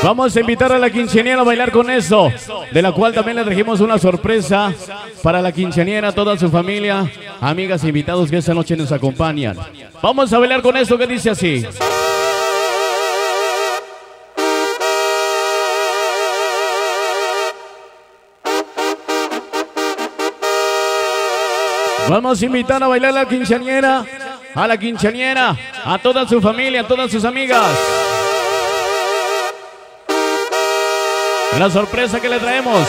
Vamos a invitar a la quinceañera a bailar con esto, de la cual también le trajimos una sorpresa para la quinceañera, toda su familia, amigas e invitados que esta noche nos acompañan. Vamos a bailar con esto que dice así. Vamos a invitar a bailar a la quinceañera, a toda su familia, a todas sus amigas. La sorpresa que le traemos.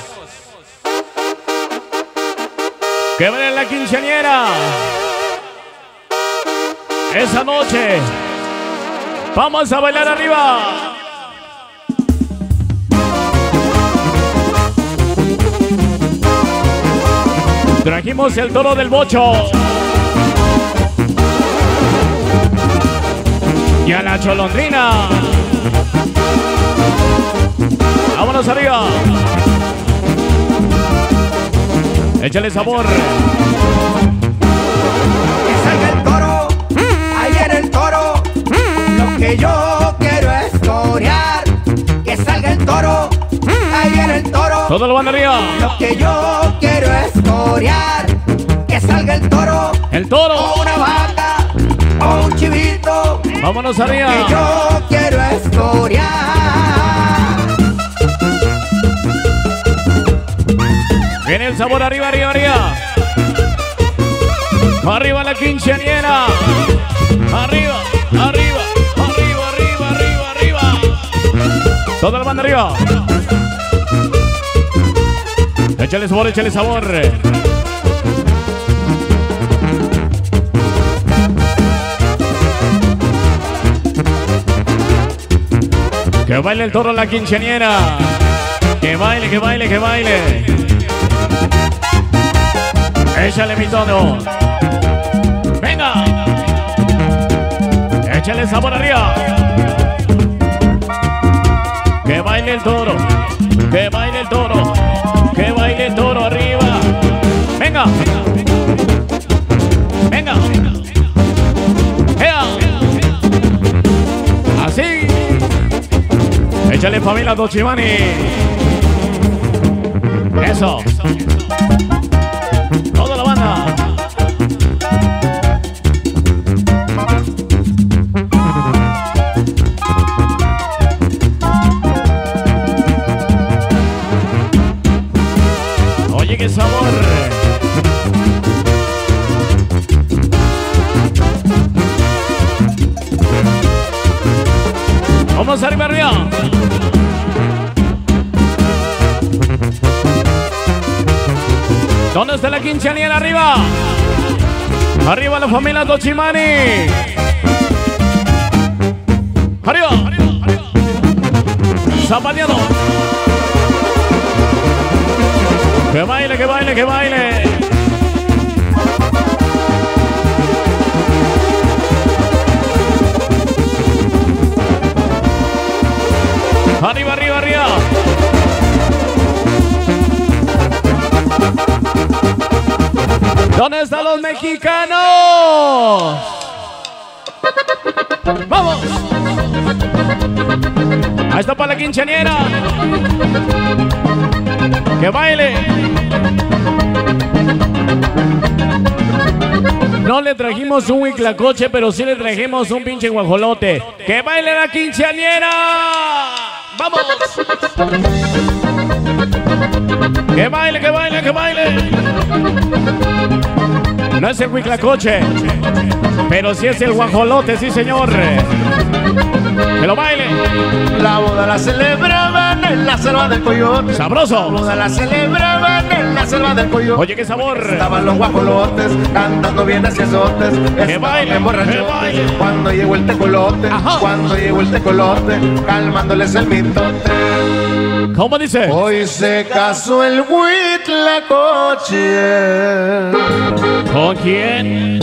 Que baile la quinceañera esa noche. Vamos a bailar arriba. Trajimos el toro del bocho y a la cholondrina. Vámonos arriba. Échale sabor. Que salga el toro, ahí en el toro. Lo que yo quiero es corear. Que salga el toro, ahí en el toro. Todo lo van arriba. Lo que yo quiero es corear. Que salga el toro. El toro. O una vaca, o un chivito. Vámonos arriba. Lo que yo quiero es corear. Viene el sabor arriba, arriba, arriba. Arriba la quinceañera. Arriba, arriba, arriba, arriba, arriba, arriba. Toda la banda arriba. Échale sabor, échale sabor. Que baile el toro la quinceañera. Que baile, que baile, que baile. Échale mi tono. Venga. Échale sabor arriba. Que baile el toro. Que baile el toro. Que baile el toro arriba. Venga. Venga. ¡Ea! Así. Échale familia Tochimani. Eso. Toda la banda. Oye, qué sabor. Vamos arriba, arriba. ¿Dónde está la quinceañera? Arriba. Arriba la familia Tochimani. Arriba. Zapateado. Que baile, que baile, que baile. Arriba, arriba, arriba. ¿Dónde están los mexicanos? ¡Vamos! Ahí está para la quinceañera. ¡Que baile! No le trajimos un huitlacoche, pero sí le trajimos un pinche guajolote. ¡Que baile la quinceañera! ¡Vamos! ¡Que baile, que baile, que baile! No es el huitlacoche, pero sí es el guajolote, sí señor. ¡Que lo baile! La boda la celebraban en la selva del Coyote. ¡Sabroso! La boda la celebraban en la selva del Coyote. Oye, qué sabor. Estaban los guajolotes cantando bien hacia azotes. ¡Que baile, que baile! Cuando llegó el tecolote, cuando llegó el tecolote, calmándoles el mitote. ¿Cómo dice? Hoy se casó el huitlacoche. ¿Con quién?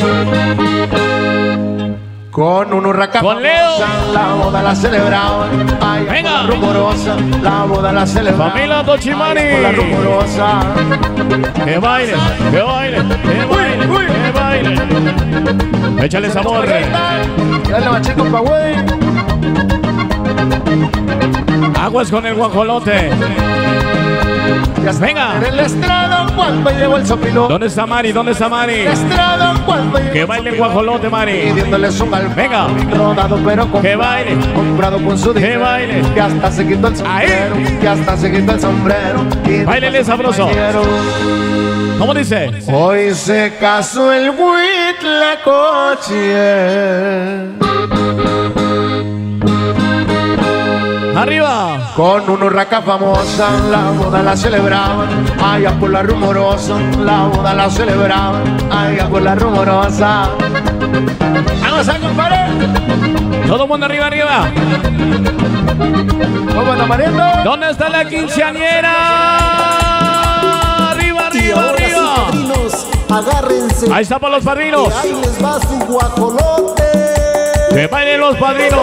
Con un huracán. Con Leo. La boda la celebraban. Ay, venga. la rumorosa. La boda la celebraban. Familia Tochimani. Ay, la rumorosa. Que baile, que baile, que baile, que baile. Échale sabor. Dale machico pa' güey. Aguas con el guajolote. Venga. En el estrado cuando llegó el sopilón. ¿Dónde está Mari? ¿Dónde está Mari? Estrado cuando llegó Que baile el guajolote, Mari. pidiéndoles un galpón. Venga. Rodado pero comprado. Que baile. Comprado con su dinero. Que baile. Que hasta se quitó el sombrero. Ahí. Que hasta se quitó el sombrero. Báilele sabroso. ¿Cómo dice? Hoy se casó el Huitlacoche. Arriba. Con una urraca famosa, la boda la celebraban, allá por la rumorosa, la boda la celebraban, allá por la rumorosa. Vamos a compadre. Todo el mundo arriba, arriba. ¿Cómo está pariendo? ¿Dónde está la quinceañera? Arriba, Y arriba, ahora sí, arriba. padrinos, agárrense. Ahí está para los padrinos. Que ahí les va su guajolote. Que bailen los padrinos.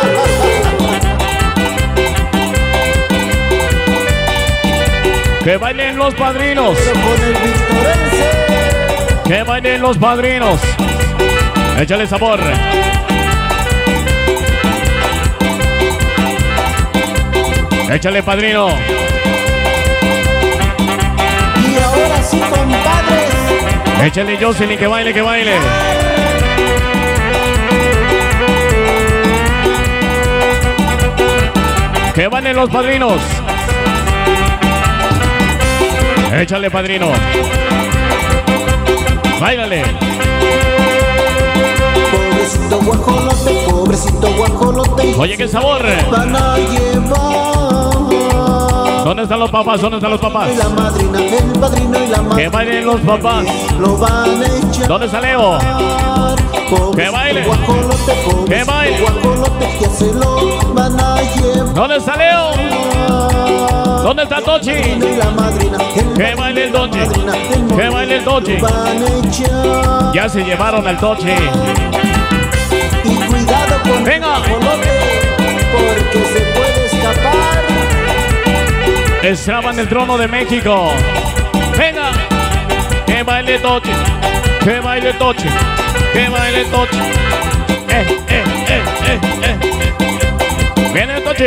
Que bailen los padrinos. Pero con el victorense. Que bailen los padrinos. Échale sabor. Échale, padrino. Y ahora sí, compadres. Échale, Jocelyn, que baile, que baile. Que bailen los padrinos. Échale, padrino. Báilale. Pobrecito guajolote, pobrecito guajolote. Oye, qué sabor. Van a llevar. ¿Dónde están los papás? ¿Dónde están los papás? Y la madrina, el padrino y la madrina. Que bailen los papás. Lo van a echar. ¿Dónde está Leo? Que baile. Guajolote, Que baile. guajolote, que se lo van a llevar. ¿Dónde está Leo? ¿Dónde está Tochi? Y la madrina, Que baile el Tochi. Que baile el Tochi. van a echar. Ya se llevaron al Tochi. Y cuidado con Venga. el guajolote, porque se puede escapar. Destraban el trono de México. Venga. Que baile Tochi. Que baile Tochi. Que baile Tochi. Viene el Tochi.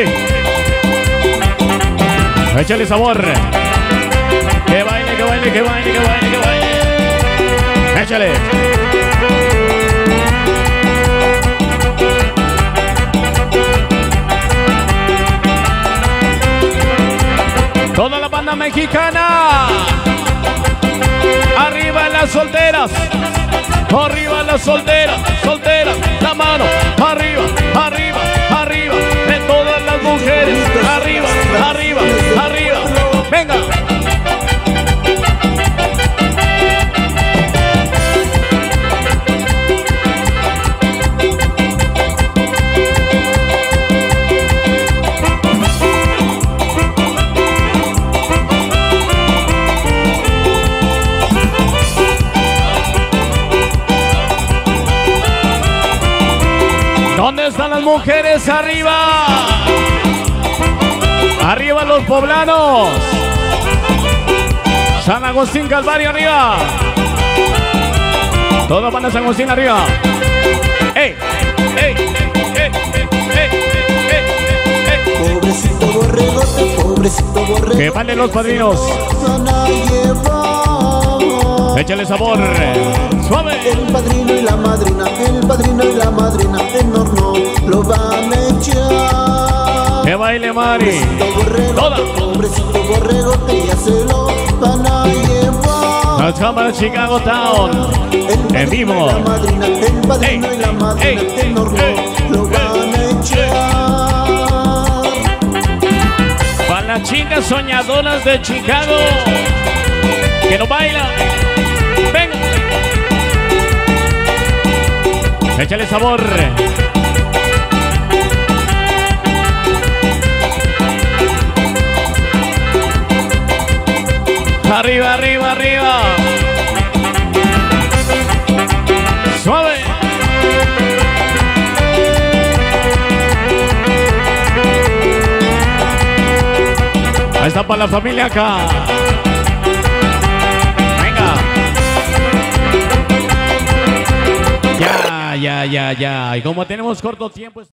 Échale sabor. Que baile, que baile, que baile, que baile, que baile. Échale. Toda la banda mexicana. Arriba las solteras. Arriba las solteras. Solteras. La mano. Arriba. Arriba. Arriba. De todas las mujeres. Arriba. Arriba. Arriba. Venga. ¿Dónde están las mujeres? Arriba. Arriba los poblanos. San Agustín Calvario arriba. Todos van a San Agustín arriba. ¡Ey! ¡Ey! ¡Ey! ¡Ey! ¡Ey! Pobrecito borregote, pobrecito borregote. Que bailen los padrinos. Van a llevar. Échale sabor. Suave. El padrino y la madrina, el padrino y la madrina, en horno lo van a echar. Que baile Mari. Toda. Pobrecito borregote, ya se lo van a llevar. Las cámaras Chicago Town. En vivo. El padrino y la madrina, en horno lo van a echar. Para las chicas soñadoras de Chicago que no bailan. Venga. Échale sabor. Arriba, arriba, arriba. Suave. Ahí está para la familia acá. Venga. Ya. Y como tenemos corto tiempo...